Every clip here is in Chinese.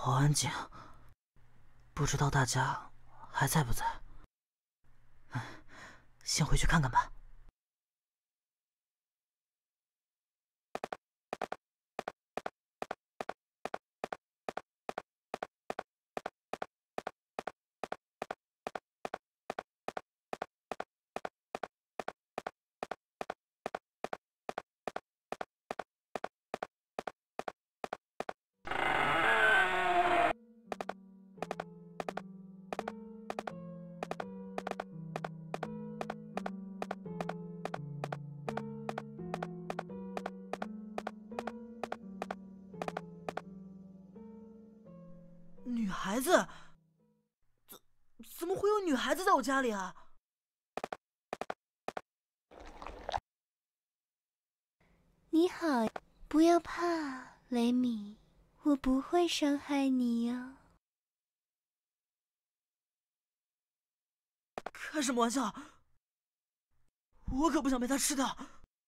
好安静，不知道大家还在不在？先回去看看吧。女孩子？怎么会有女孩子在我家里啊？ 你好，不要怕，雷米，我不会伤害你哦。 开什么玩笑！我可不想被他吃掉。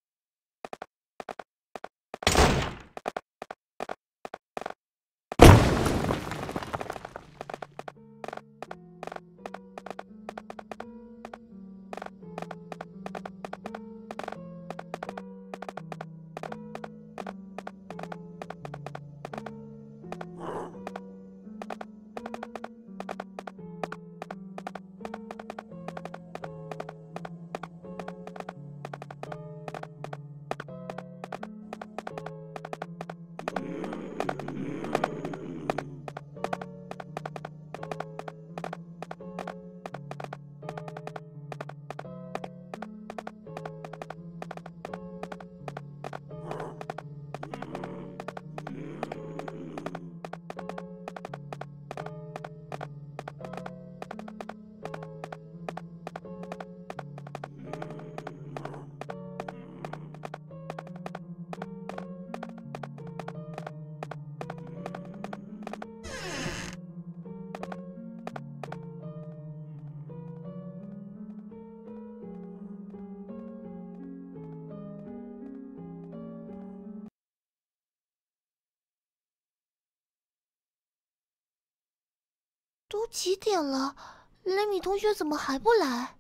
都几点了，雷米同学怎么还不来？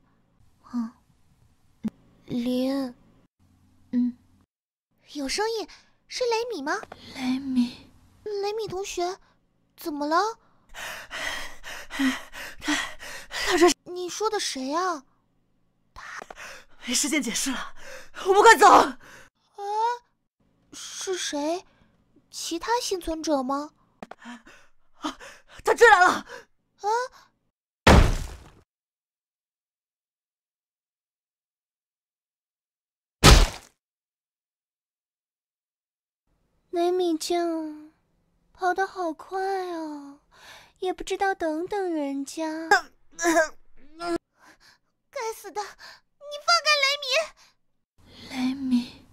林，有声音，是雷米吗？ 雷米， 雷米同学，怎么了？ 他这…… 你说的谁啊？ 没时间解释了，我们快走！ 是谁？其他幸存者吗？ 他追来了！ 雷米酱跑得好快哦，也不知道等等人家。 该死的！你放开雷米！ 雷米，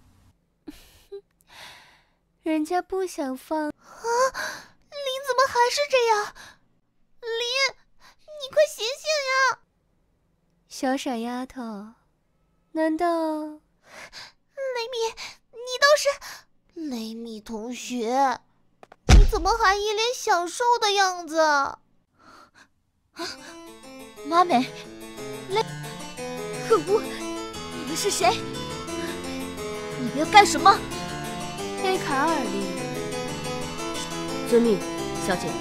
人家不想放。 林怎么还是这样？林，你快醒醒呀！ 小傻丫头，难道雷米，你倒是……雷米同学，你怎么还一脸享受的样子？ 马美？可恶！你们是谁？你们要干什么？黑卡尔利，遵命，小姐。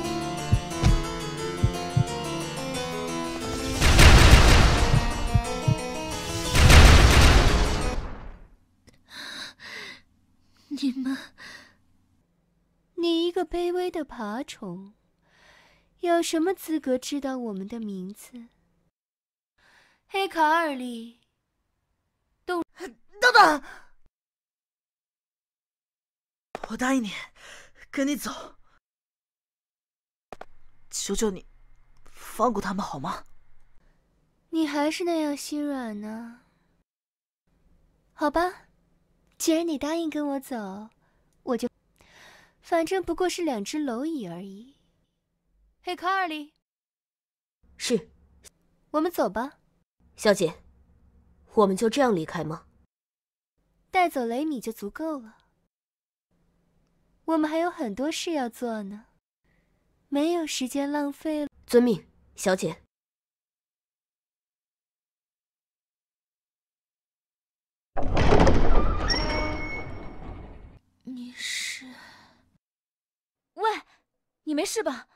你们，你一个卑微的爬虫，有什么资格知道我们的名字？黑卡尔利， 等等！我答应你，跟你走。求求你，放过他们好吗？ 你还是那样心软呢。好吧，既然你答应跟我走，我就……反正不过是2只蝼蚁而已。黑卡尔利， 是， 我们走吧。 小姐，我们就这样离开吗？ 带走雷米就足够了。我们还有很多事要做呢。 没有时间浪费了。 遵命，小姐。 你是？ 喂，你没事吧？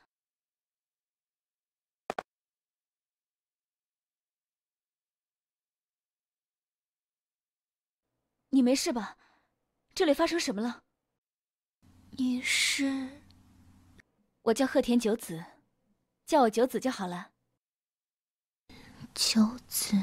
你没事吧？这里发生什么了？ 你是？ 我叫鹤田九子，叫我九子就好了。 九子。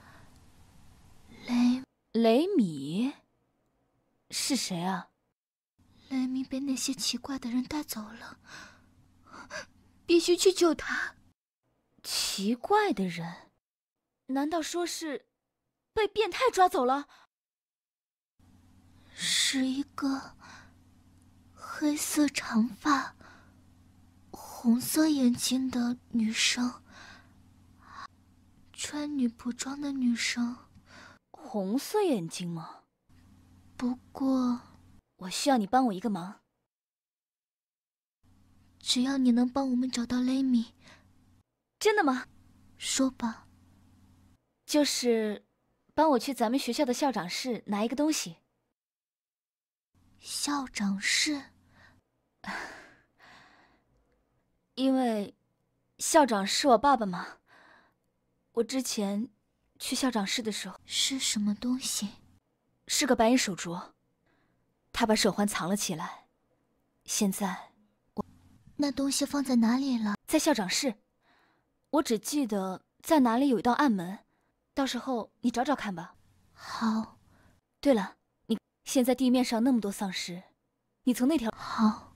雷米？是谁啊？ 雷米被那些奇怪的人带走了，必须去救他。 奇怪的人？难道说是被变态抓走了？ 是一个黑色长发、红色眼睛的女生，穿女仆装的女生。 红色眼睛吗？ 不过， 我需要你帮我一个忙。 只要你能帮我们找到雷米。 真的吗？ 说吧。 就是帮我去咱们学校的校长室拿一个东西。 校长室？ 因为校长是我爸爸嘛。我之前去校长室的时候。 是什么东西？ 是个白银手镯，他把手环藏了起来。现在那东西放在哪里了？ 在校长室。我只记得在哪里有一道暗门，到时候你找找看吧。 好。 对了，你现在地面上那么多丧尸，你从那条…… 好。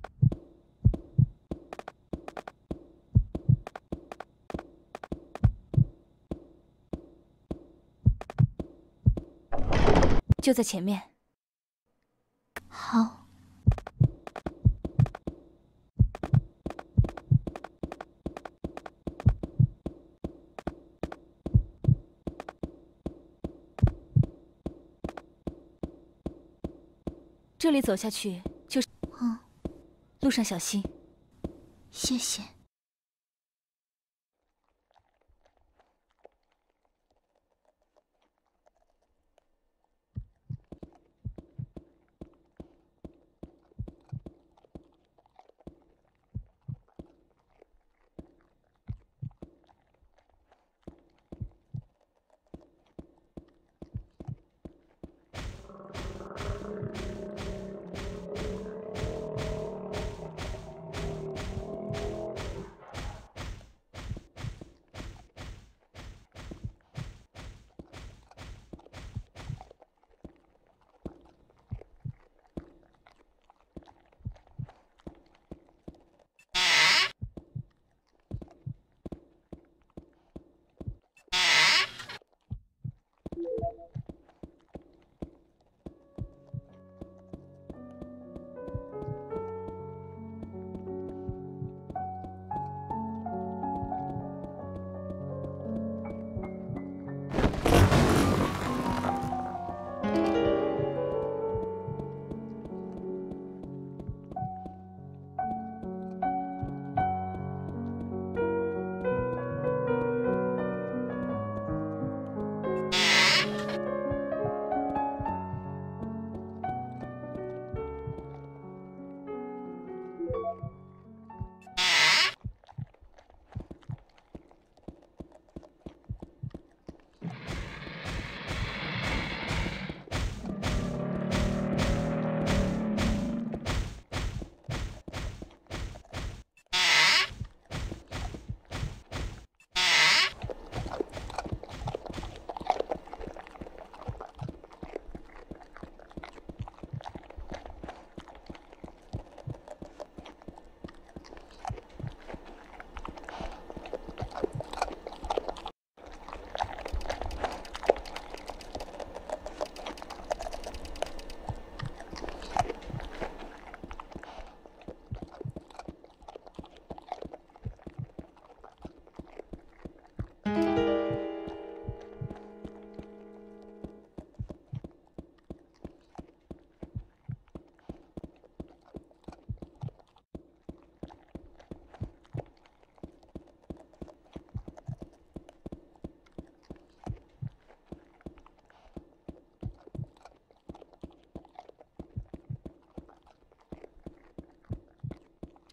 就在前面。 好。 这里走下去就是……路上小心。 谢谢。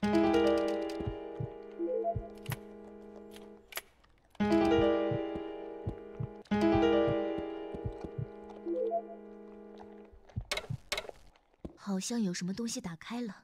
好像有什么东西打开了。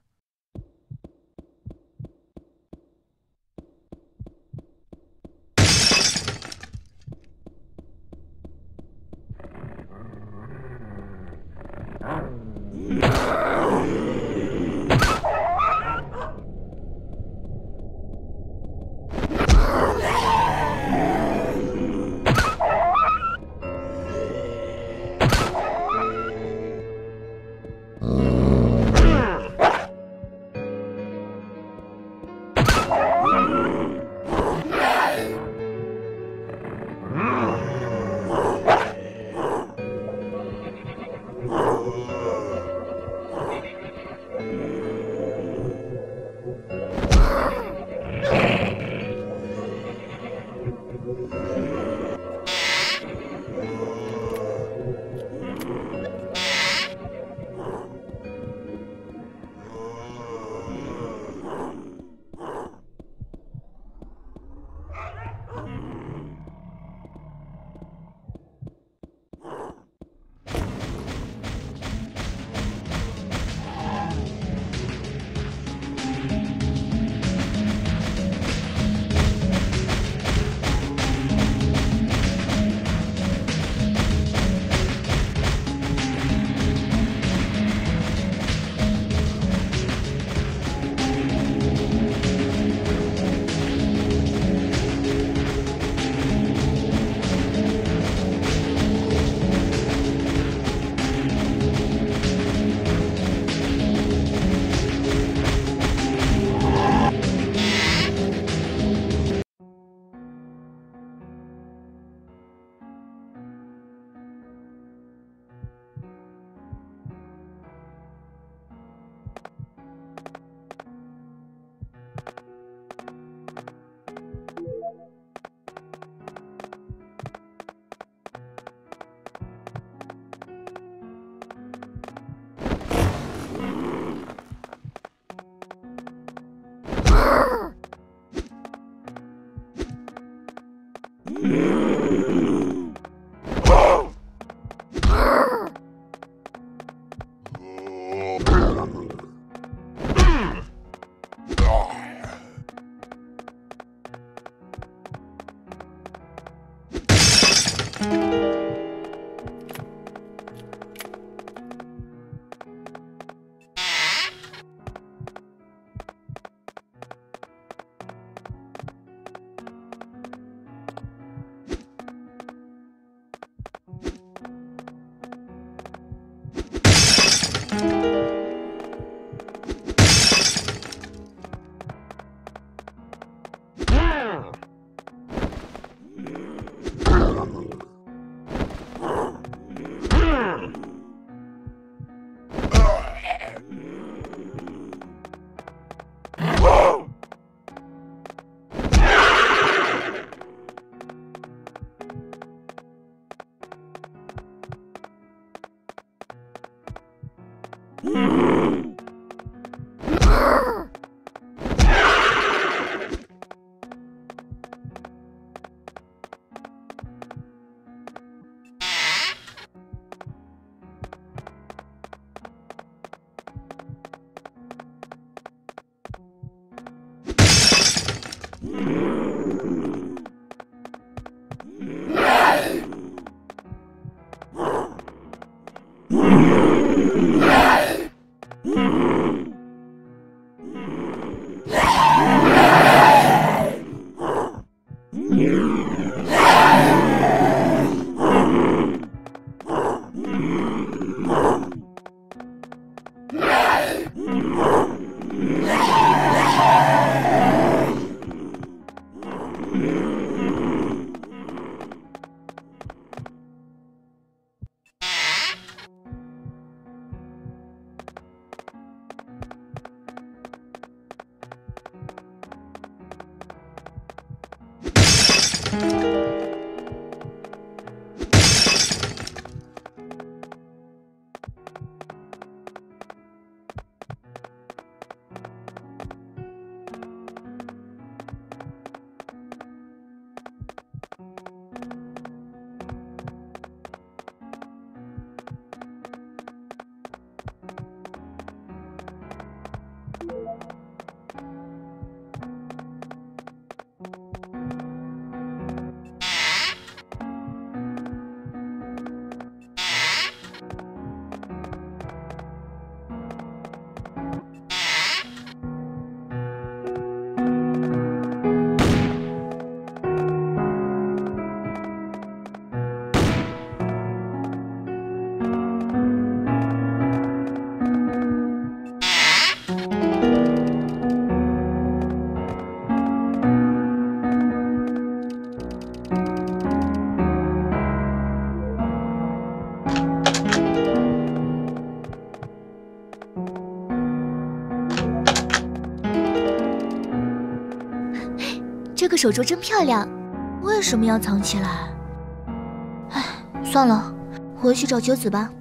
个手镯真漂亮，为什么要藏起来？唉，算了，回去找九子吧。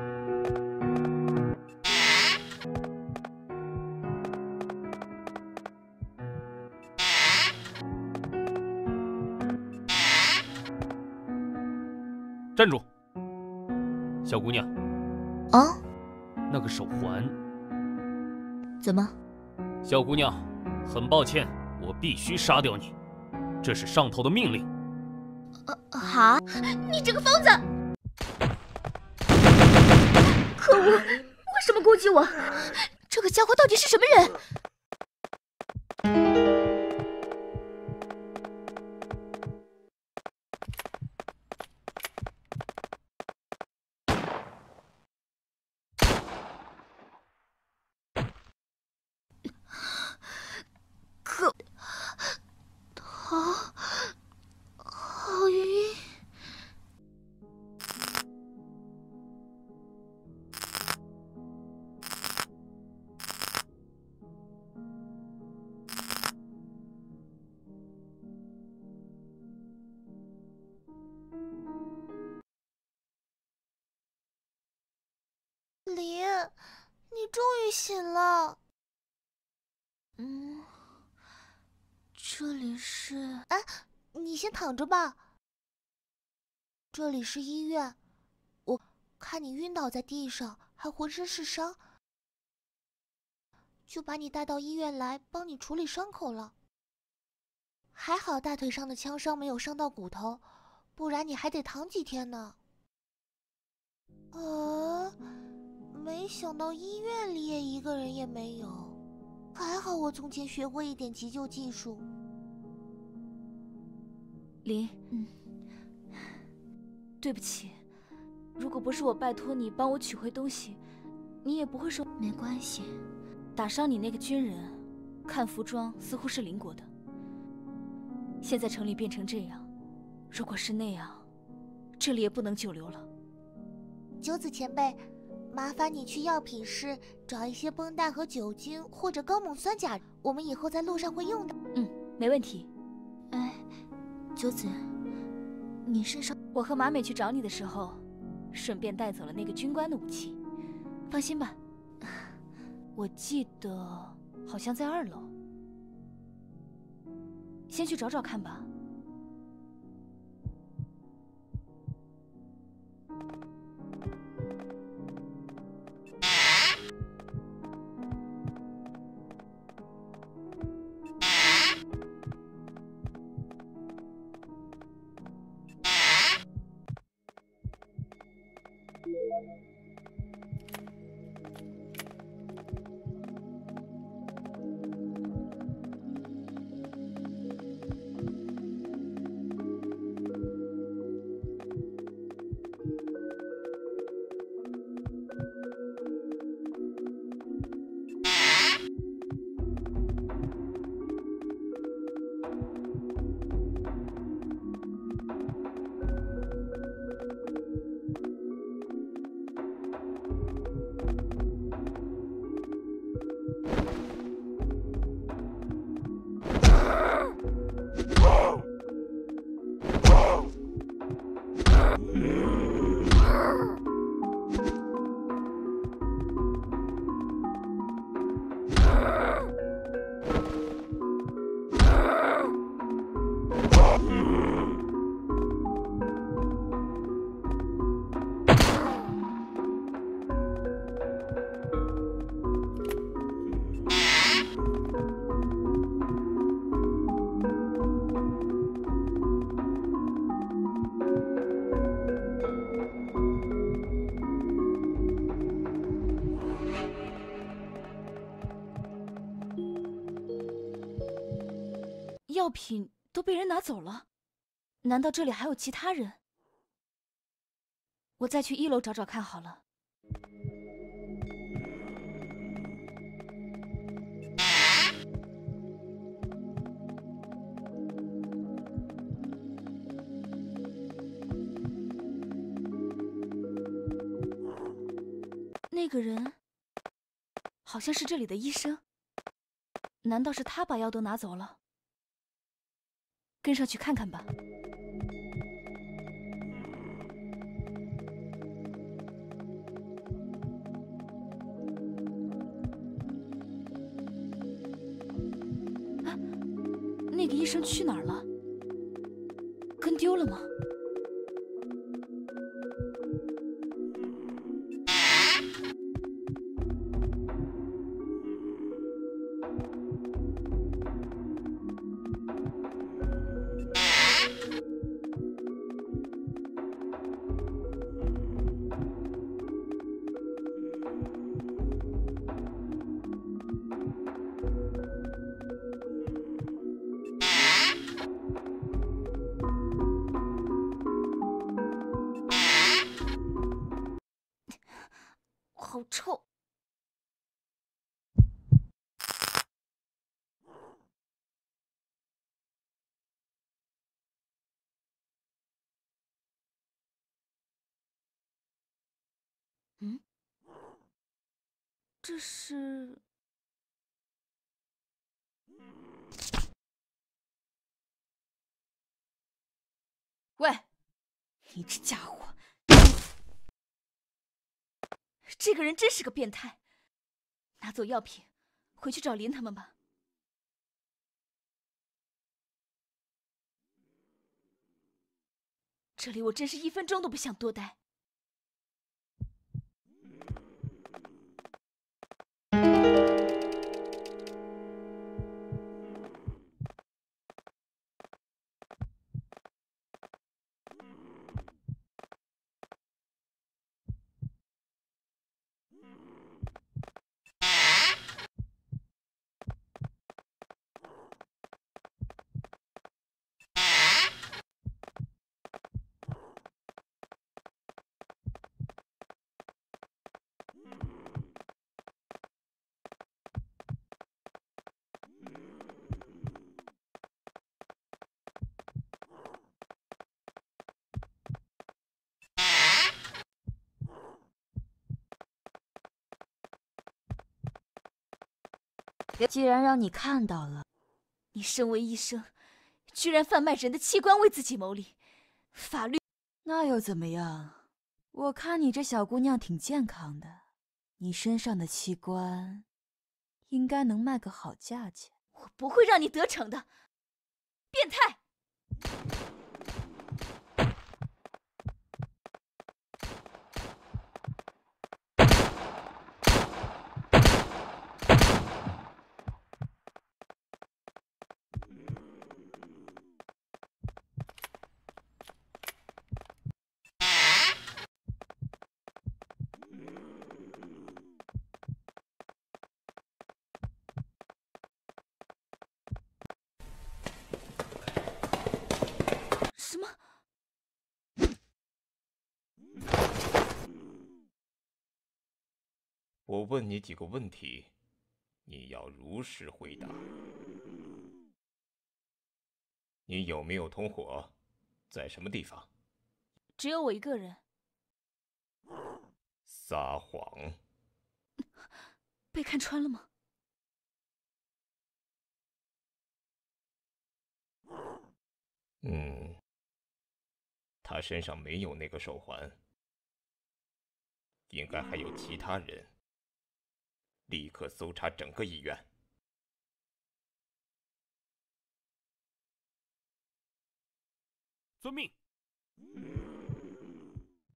站住，小姑娘。 啊？ 那个手环。 怎么？ 小姑娘，很抱歉，我必须杀掉你，这是上头的命令。 好。 你这个疯子！可恶，为什么攻击我？ 这个家伙到底是什么人？ 好晕。林，你终于醒了。 这里是…… 哎，你先躺着吧。这里是医院，我看你晕倒在地上，还浑身是伤，就把你带到医院来帮你处理伤口了。还好大腿上的枪伤没有伤到骨头，不然你还得躺几天呢。没想到医院里也一个人也没有，还好我从前学过一点急救技术。 林，对不起，如果不是我拜托你帮我取回东西，你也不会说。 没关系。 打伤你那个军人，看服装似乎是邻国的。现在城里变成这样，如果是那样，这里也不能久留了。 九子前辈，麻烦你去药品室找一些绷带和酒精，或者高锰酸钾，我们以后在路上会用的。 没问题。 哎，九子，你身上…… 我和马美去找你的时候，顺便带走了那个军官的武器。放心吧，我记得好像在2楼。先去找找看吧。药品都被人拿走了，难道这里还有其他人？我再去1楼找找看好了。那个人好像是这里的医生，难道是他把药都拿走了？ 跟上去看看吧。啊，那个医生去哪儿了？跟丢了吗？好臭！嗯，这是……喂，你这家伙！这个人真是个变态！拿走药品，回去找林他们吧。这里我真是1分钟都不想多待。 既然让你看到了， 你身为医生，居然贩卖人的器官为自己谋利，法律那又怎么样？我看你这小姑娘挺健康的，你身上的器官应该能卖个好价钱。 我不会让你得逞的，变态！什么？ 我问你几个问题，你要如实回答。你有没有同伙？在什么地方？ 只有我一个人。 撒谎！ 被看穿了吗？ 他身上没有那个手环，应该还有其他人。立刻搜查整个医院。 遵命。